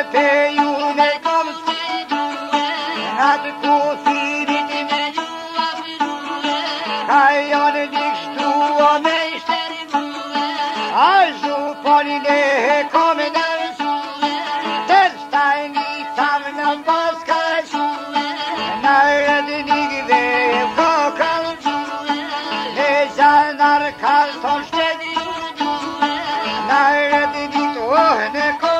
pe iune kom atë kufirit ka janë dikshtrua me a zhuponin e kom të stajni tamë në baskaj në rëdënikve kokën e zanar kalton shtedi në rëdënik në kom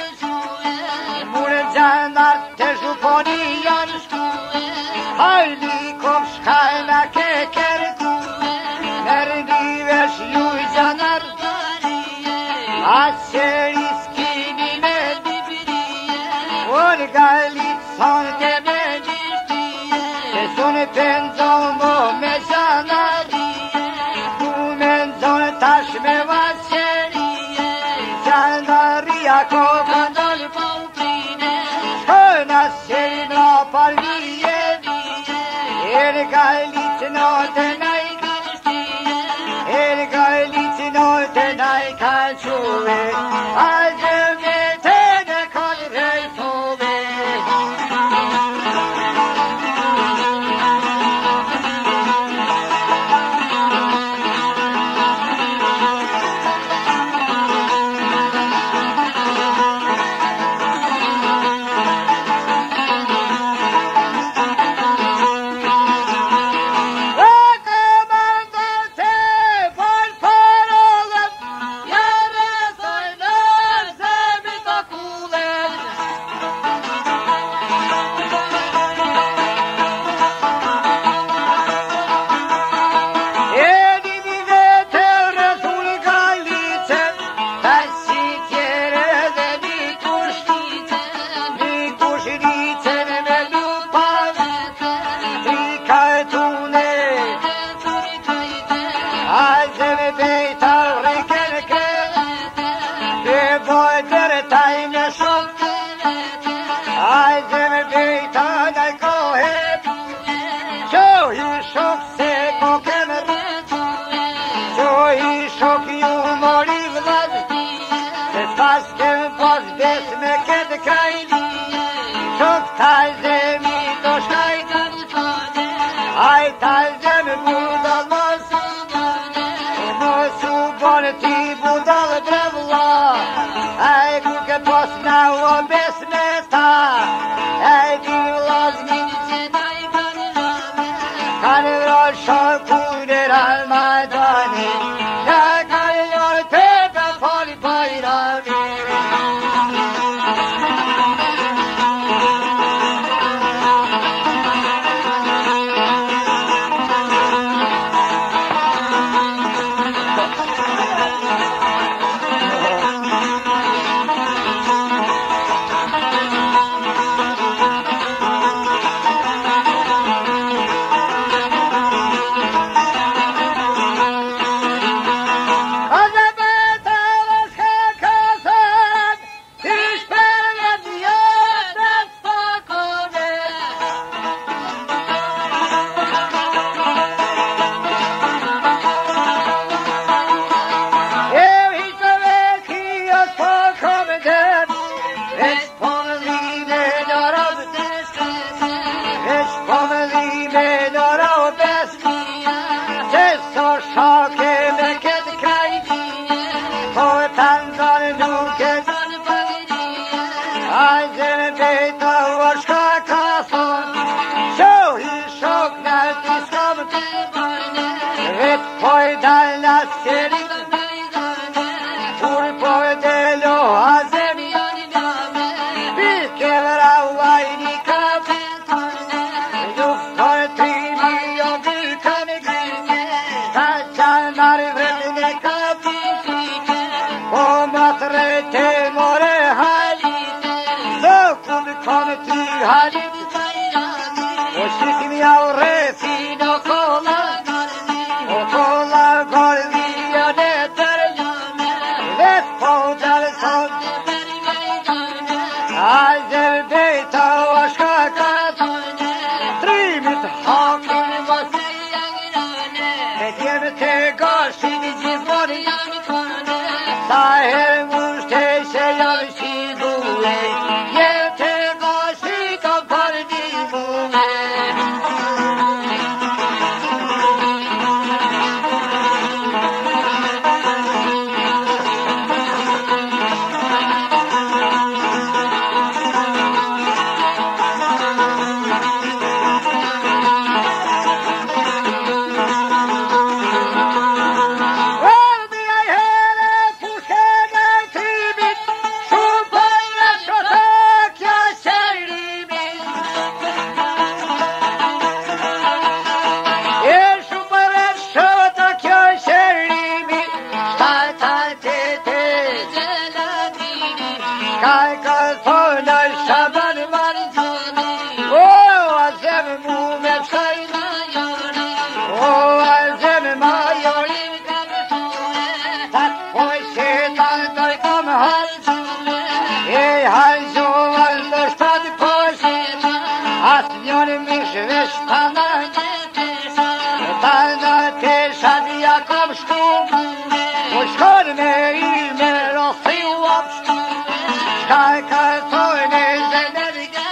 mure zanar të zhuponi janë hajli kom shkajna keker në rëdivesh luj zanar Aseri skini me Orgalit son de me Se sonë penzon mo me zanar Tu menzon tash me vaseri Zanaria ko këndon Shkën aseri mra parvije Ergalit no të najka Ergalit no të najka Quve, azme te ne kadre tove. Saher mushte se yav shidule کنه شبن من او ازم مومه ساینا او ازم مایاری تک پای شیطان دای کم هر ای های جوان داشتد پاش از میان میشوش تنه تنه تشد یکم شکوم خوشکار میری مرافی وابشت شکر توی زندگی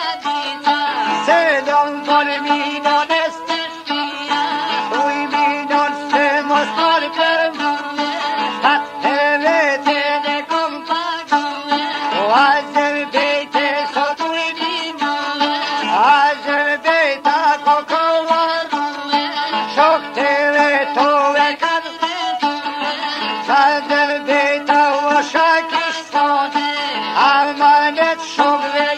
سلام بال میدانست توی میدان سه مستار کرم حتی بیت نکم و از بیت سطوی بیم از بیت ککوار شکتی تو بکن صدر بیت و شکستان امانت شغل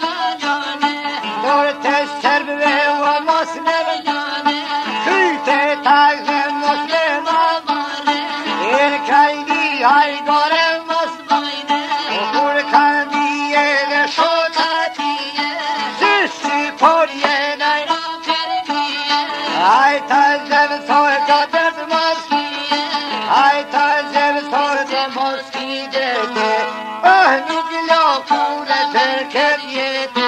دورت سرب و مسلم کیت تاز مسلم این کیدی های داره مسلم خور کندی شدتی زیستی پوریه نیرم ای تازم سوی کدرد مسکی ای تازم سوی مسکی دیده اهنو گلا پور ترکیه